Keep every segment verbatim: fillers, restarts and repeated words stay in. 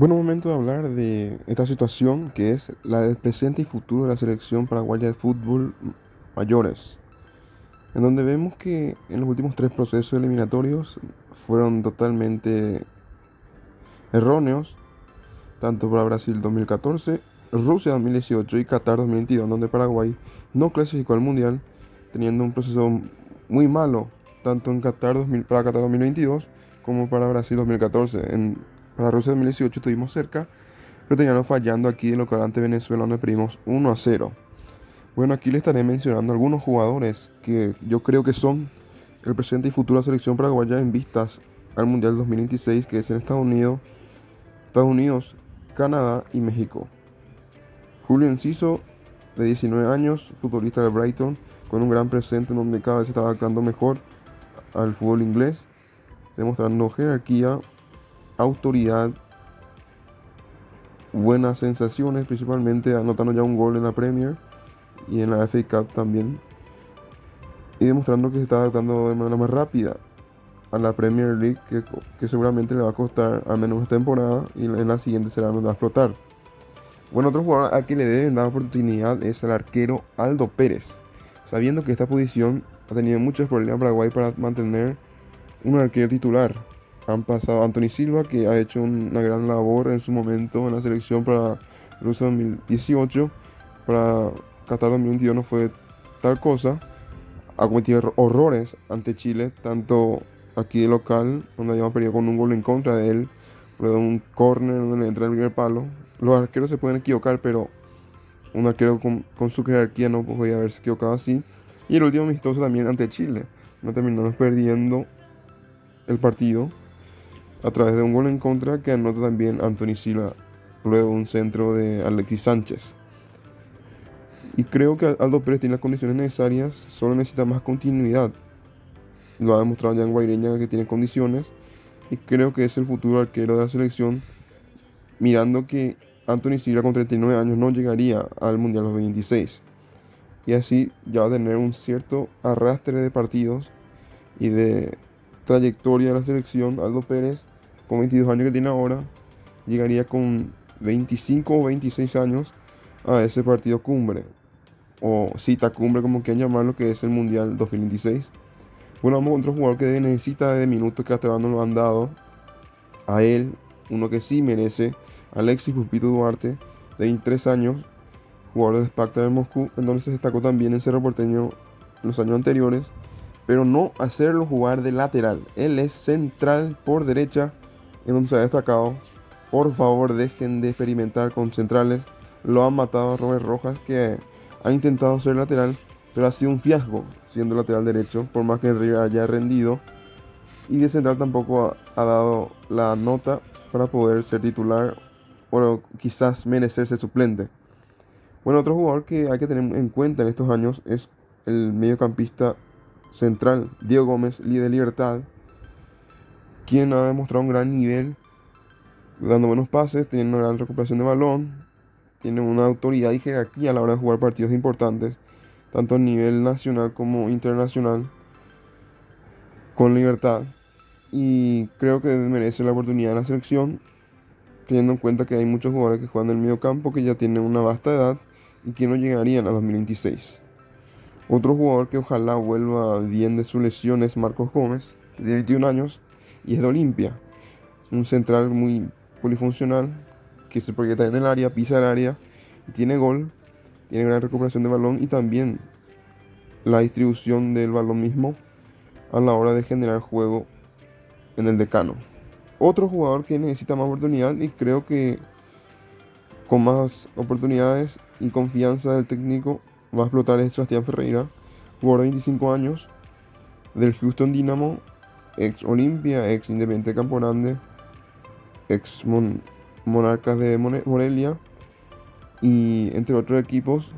Bueno, momento de hablar de esta situación que es la del presente y futuro de la selección paraguaya de fútbol mayores, en donde vemos que en los últimos tres procesos eliminatorios fueron totalmente erróneos, tanto para Brasil dos mil catorce, Rusia dos mil dieciocho y Qatar dos mil veintidós, donde Paraguay no clasificó al Mundial, teniendo un proceso muy malo, tanto en Qatar dos mil, para Qatar dos mil veintidós como para Brasil dos mil catorce. En, para Rusia dos mil dieciocho estuvimos cerca, pero terminaron fallando aquí de local ante Venezuela, donde perdimos uno a cero. Bueno, aquí le estaré mencionando algunos jugadores que yo creo que son el presente y futuro de la selección paraguaya en vistas al Mundial dos mil veintiséis, que es en Estados Unidos, Estados Unidos, Canadá y México. Julio Enciso, de diecinueve años, futbolista del Brighton, con un gran presente en donde cada vez se está adaptando mejor al fútbol inglés, demostrando jerarquía, autoridad, buenas sensaciones, principalmente anotando ya un gol en la Premier y en la F A Cup también, y demostrando que se está adaptando de manera más rápida a la Premier League, que, que seguramente le va a costar al menos una temporada y en la siguiente será donde va a explotar. Bueno, otro jugador al que le deben dar oportunidad es el arquero Aldo Pérez, sabiendo que esta posición ha tenido muchos problemas en Paraguay para mantener un arquero titular. Han pasado a Anthony Silva, que ha hecho una gran labor en su momento en la selección para Rusia dos mil dieciocho, para Qatar dos mil veintidós no fue tal cosa. Ha cometido horrores ante Chile, tanto aquí de local, donde habíamos perdido con un gol en contra de él, luego un córner donde le entra el primer palo. Los arqueros se pueden equivocar, pero un arquero con, con su jerarquía no podía haberse equivocado así. Y el último amistoso también ante Chile, no terminamos perdiendo el partido a través de un gol en contra que anota también Anthony Silva, luego un centro de Alexis Sánchez. Y creo que Aldo Pérez tiene las condiciones necesarias, solo necesita más continuidad. Lo ha demostrado ya en Guaireña que tiene condiciones, y creo que es el futuro arquero de la selección, mirando que Anthony Silva con treinta y nueve años no llegaría al Mundial dos mil veintiséis. Y así ya va a tener un cierto arrastre de partidos y de trayectoria de la selección. Aldo Pérez, con veintidós años que tiene ahora, llegaría con veinticinco o veintiséis años a ese partido cumbre, o cita cumbre, como quieran llamarlo, que es el Mundial dos mil veintiséis. Bueno, vamos con otro jugador que necesita de minutos que hasta ahora no lo han dado a él, uno que sí merece, Alexis Pupito Duarte, de veintitrés años, jugador del Spartak de Moscú, en donde se destacó también en Cerro Porteño en los años anteriores, pero no hacerlo jugar de lateral. Él es central por derecha, en donde se ha destacado. Por favor, dejen de experimentar con centrales. Lo han matado a Robert Rojas, que ha intentado ser lateral, pero ha sido un fiasco siendo lateral derecho, por más que River haya rendido. Y de central tampoco ha, ha dado la nota para poder ser titular o quizás merecerse suplente. Bueno, otro jugador que hay que tener en cuenta en estos años es el mediocampista central, Diego Gómez, líder de Libertad, quien ha demostrado un gran nivel, dando buenos pases, teniendo una gran recuperación de balón, tiene una autoridad y jerarquía a la hora de jugar partidos importantes, tanto a nivel nacional como internacional, con Libertad. Y creo que merece la oportunidad en la selección, teniendo en cuenta que hay muchos jugadores que juegan en el medio campo que ya tienen una vasta edad y que no llegarían a dos mil veintiséis. Otro jugador que ojalá vuelva bien de su lesión es Marcos Gómez, de veintiún años, y es de Olimpia. Un central muy polifuncional, que se proyecta en el área, pisa el área, y tiene gol, tiene gran recuperación de balón y también la distribución del balón mismo a la hora de generar juego en el decano. Otro jugador que necesita más oportunidad y creo que con más oportunidades y confianza del técnico va a explotar es Sebastián Ferreira, jugador de veinticinco años del Houston Dynamo, ex Olimpia, ex Independiente Campo Grande, ex Mon Monarcas de Morelia y entre otros equipos,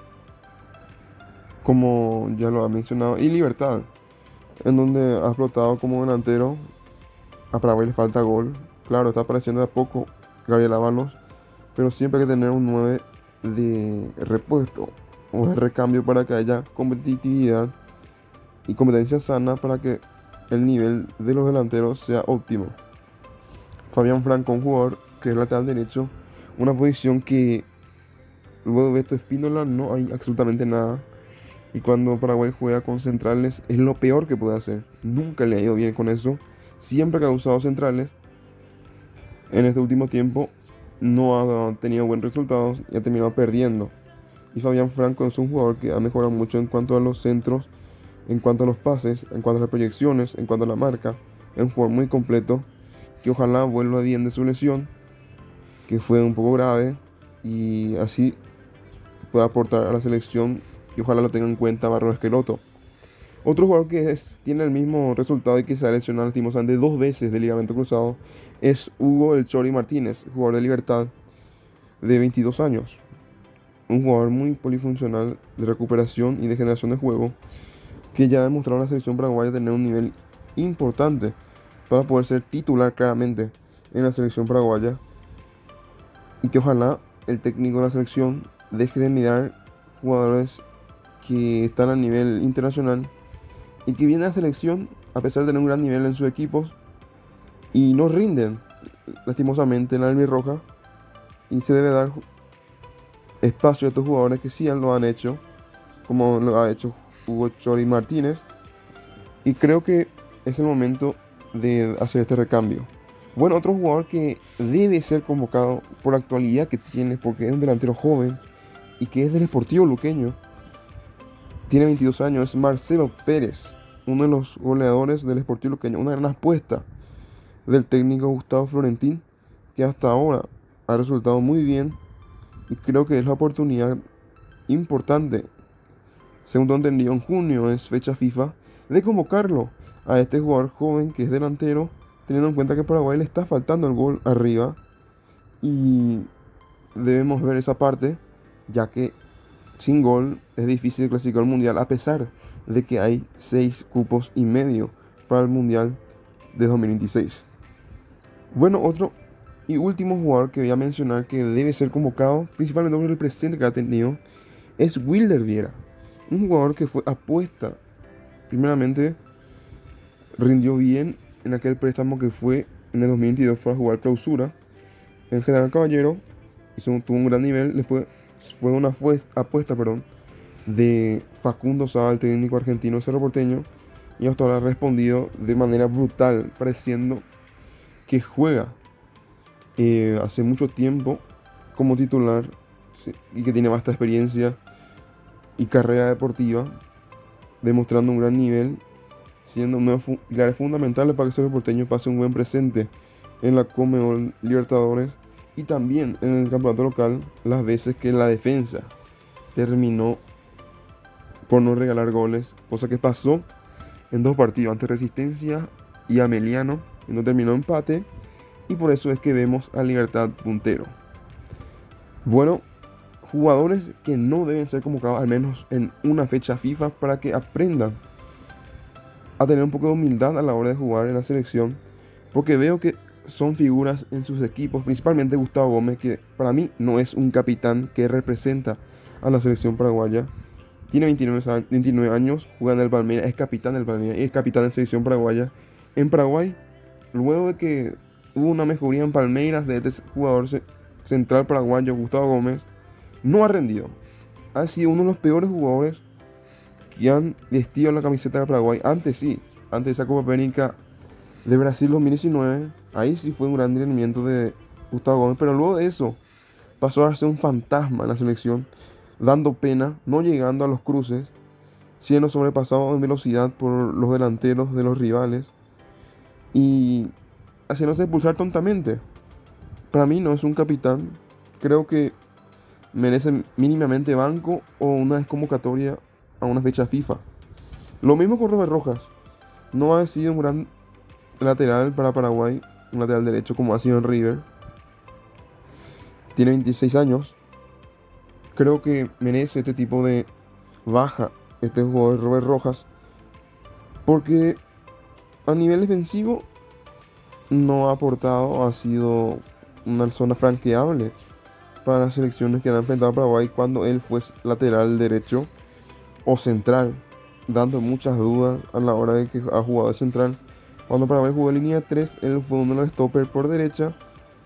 como ya lo ha mencionado, y Libertad, en donde ha explotado como delantero. A Paraguay le falta gol, claro, está apareciendo de a poco Gabriel Ábalos, pero siempre hay que tener un nueve de repuesto o de recambio para que haya competitividad y competencia sana para que el nivel de los delanteros sea óptimo. Fabián Franco, un jugador que es lateral derecho, una posición que luego de Beto Espínola no hay absolutamente nada. Y cuando Paraguay juega con centrales es lo peor que puede hacer. Nunca le ha ido bien con eso. Siempre que ha usado centrales, en este último tiempo no ha tenido buenos resultados y ha terminado perdiendo. Y Fabián Franco es un jugador que ha mejorado mucho en cuanto a los centros, en cuanto a los pases, en cuanto a las proyecciones, en cuanto a la marca. Es un jugador muy completo que ojalá vuelva bien de su lesión, que fue un poco grave, y así pueda aportar a la selección, y ojalá lo tenga en cuenta Barro Esqueloto. Otro jugador que es- tiene el mismo resultado y que se ha lesionado lastimosamente dos veces de ligamento cruzado es Hugo El Chori Martínez, jugador de Libertad de veintidós años. Un jugador muy polifuncional de recuperación y de generación de juego, que ya ha demostrado en la selección paraguaya tener un nivel importante para poder ser titular claramente en la selección paraguaya, y que ojalá el técnico de la selección deje de mirar jugadores que están a nivel internacional y que vienen a la selección a pesar de tener un gran nivel en sus equipos y no rinden lastimosamente en la albirroja, y se debe dar espacio a estos jugadores que sí lo han hecho, como lo ha hecho Hugo Chori Martínez, y creo que es el momento de hacer este recambio. Bueno, otro jugador que debe ser convocado por la actualidad que tiene, porque es un delantero joven y que es del Sportivo Luqueño, tiene veintidós años, es Marcelo Pérez, uno de los goleadores del Sportivo Luqueño, una gran apuesta del técnico Gustavo Florentín, que hasta ahora ha resultado muy bien, y creo que es la oportunidad importante, según lo entendido, en junio es fecha FIFA, de convocarlo a este jugador joven que es delantero, teniendo en cuenta que a Paraguay le está faltando el gol arriba, y debemos ver esa parte, ya que sin gol es difícil clasificar al mundial, a pesar de que hay seis cupos y medio para el mundial de dos mil veintiséis. Bueno, otro y último jugador que voy a mencionar que debe ser convocado, principalmente por el presente que ha tenido, es Wilder Viera. Un jugador que fue apuesta, primeramente rindió bien en aquel préstamo que fue en el dos mil veintidós para jugar clausura en General Caballero, hizo, tuvo un gran nivel. Después fue una fue- apuesta perdón, de Facundo Sá, el técnico argentino de Cerro Porteño, y hasta ahora ha respondido de manera brutal, pareciendo que juega eh, hace mucho tiempo como titular, sí, y que tiene vasta experiencia y carrera deportiva, demostrando un gran nivel, siendo uno de los fu- pilares fundamentales para que Cerro Porteño pase un buen presente en la Conmebol Libertadores y también en el campeonato local, las veces que la defensa terminó por no regalar goles, cosa que pasó en dos partidos ante Resistencia y Ameliano, y no terminó empate, y por eso es que vemos a Libertad puntero. Bueno, jugadores que no deben ser convocados al menos en una fecha FIFA, para que aprendan a tener un poco de humildad a la hora de jugar en la selección, porque veo que son figuras en sus equipos, principalmente Gustavo Gómez, que para mí no es un capitán que representa a la selección paraguaya. Tiene veintinueve años, juega en el Palmeiras, es capitán del Palmeiras y es capitán de la selección paraguaya. En Paraguay, luego de que hubo una mejoría en Palmeiras de este jugador ce- central paraguayo, Gustavo Gómez, no ha rendido. Ha sido uno de los peores jugadores que han vestido la camiseta de Paraguay. Antes sí, antes de esa Copa América de Brasil dos mil diecinueve, ahí sí fue un gran rendimiento de Gustavo Gómez, pero luego de eso pasó a ser un fantasma en la selección, dando pena, no llegando a los cruces, siendo sobrepasado en velocidad por los delanteros de los rivales y haciéndose expulsar tontamente. Para mí no es un capitán, creo que merece mínimamente banco o una desconvocatoria a una fecha FIFA. Lo mismo con Robert Rojas, no ha sido un gran lateral para Paraguay, un lateral derecho como ha sido en River. Tiene veintiséis años. Creo que merece este tipo de baja este jugador Robert Rojas, porque a nivel defensivo no ha aportado, ha sido una zona franqueable para las selecciones que han enfrentado a Paraguay cuando él fue lateral derecho o central, dando muchas dudas a la hora de que ha jugado de central. Cuando Paraguay jugó en línea tres, él fue uno de los stoppers por derecha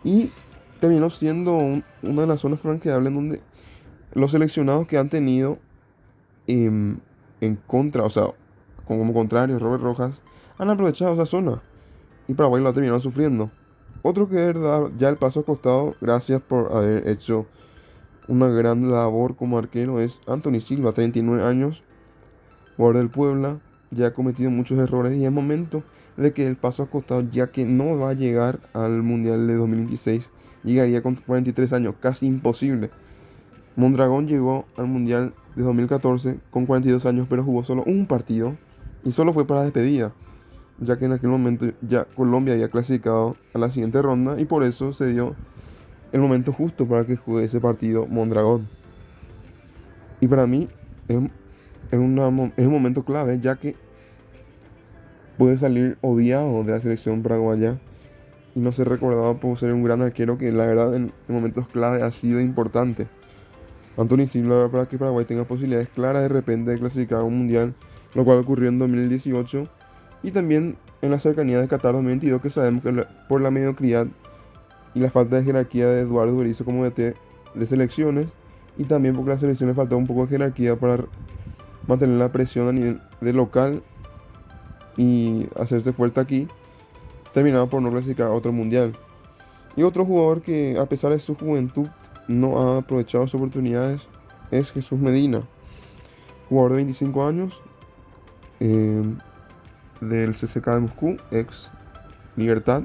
Y terminó siendo un- una de las zonas franqueables en donde los seleccionados que han tenido em, en contra, o sea, como contrario, Robert Rojas, han aprovechado esa zona y Paraguay lo ha terminado sufriendo. Otro que es verdad, ya el paso ha costado, gracias por haber hecho una gran labor como arquero, es Anthony Silva, treinta y nueve años, jugador del Puebla, ya ha cometido muchos errores y es momento de que el paso ha costado, ya que no va a llegar al Mundial de dos mil veintiséis, llegaría con cuarenta y tres años, casi imposible. Mondragón llegó al Mundial de dos mil catorce con cuarenta y dos años, pero jugó solo un partido y solo fue para despedida, ya que en aquel momento ya Colombia había clasificado a la siguiente ronda y por eso se dio el momento justo para que juegue ese partido Mondragón. Y para mí es, es, una mo- es un momento clave, ya que puede salir odiado de la selección paraguaya y no ser recordado por ser un gran arquero que la verdad en, en momentos clave ha sido importante. Anthony Silva, para que Paraguay tenga posibilidades claras de repente de clasificar a un mundial, lo cual ocurrió en dos mil dieciocho, y también en la cercanía de Qatar dos mil veintidós, que sabemos que la- por la mediocridad y la falta de jerarquía de Eduardo Berizzo como D T de selecciones, y también porque a las selecciones faltaba un poco de jerarquía para mantener la presión a nivel de local y hacerse fuerte aquí, terminaba por no clasificar a otro mundial. Y otro jugador que, a pesar de su juventud, no ha aprovechado sus oportunidades es Jesús Medina, jugador de veinticinco años, eh, del C S K de Moscú, ex Libertad.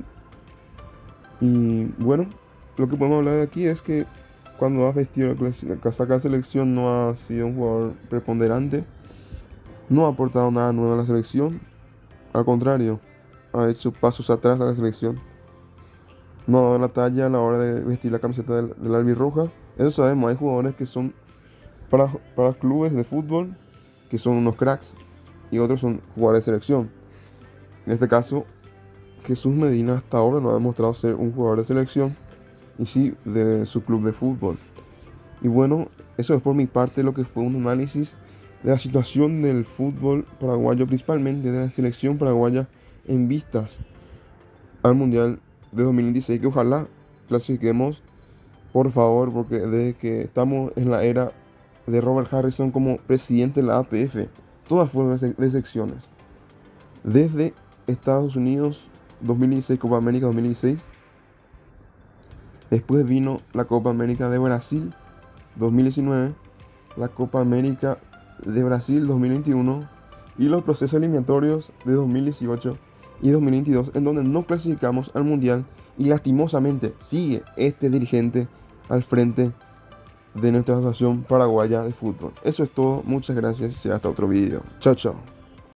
Y bueno, lo que podemos hablar de aquí es que cuando ha vestido la, clasi- la casaca de selección no ha sido un jugador preponderante, no ha aportado nada nuevo a la selección, al contrario, ha hecho pasos atrás a la selección. No ha dado la talla a la hora de vestir la camiseta del, del albirroja. Eso sabemos, hay jugadores que son para, para clubes de fútbol, que son unos cracks, y otros son jugadores de selección. En este caso, Jesús Medina hasta ahora no ha demostrado ser un jugador de selección, y sí de su club de fútbol. Y bueno, eso es por mi parte lo que fue un análisis de la situación del fútbol paraguayo, principalmente de la selección paraguaya en vistas al Mundial de dos mil veintiséis, que ojalá clasifiquemos, por favor, porque desde que estamos en la era de Robert Harrison como presidente de la A P F, todas fueron de de secciones. Desde Estados Unidos, dos mil dieciséis, Copa América dos mil dieciséis. Después vino la Copa América de Brasil dos mil diecinueve, la Copa América de Brasil dos mil veintiuno y los procesos eliminatorios de dos mil dieciocho y dos mil veintidós, en donde no clasificamos al Mundial y lastimosamente sigue este dirigente al frente de nuestra asociación paraguaya de fútbol. Eso es todo, muchas gracias y será hasta otro video. Chao, chao.